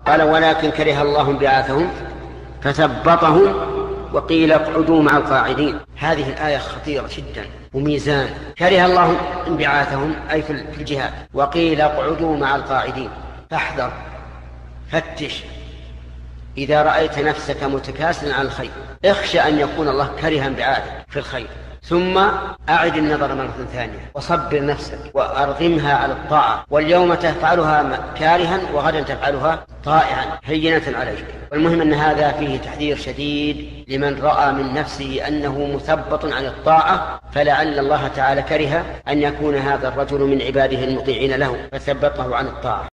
قال ولكن كره الله انبعاثهم فثبطهم وقيل اقعدوا مع القاعدين. هذه الآية خطيرة جدا وميزان. كره الله انبعاثهم أي في الجهاد، وقيل اقعدوا مع القاعدين. فاحذر، فتش إذا رأيت نفسك متكاسلا عن الخير، اخشى أن يكون الله كره انبعاثك في الخير، ثم أعد النظر مرة ثانية وصبر نفسك وأرغمها على الطاعة، واليوم تفعلها كارها وغدا تفعلها طائعا هينة عليك. والمهم أن هذا فيه تحذير شديد لمن رأى من نفسه أنه مثبط عن الطاعة، فلعل الله تعالى كره أن يكون هذا الرجل من عباده المطيعين له فثبطه عن الطاعة.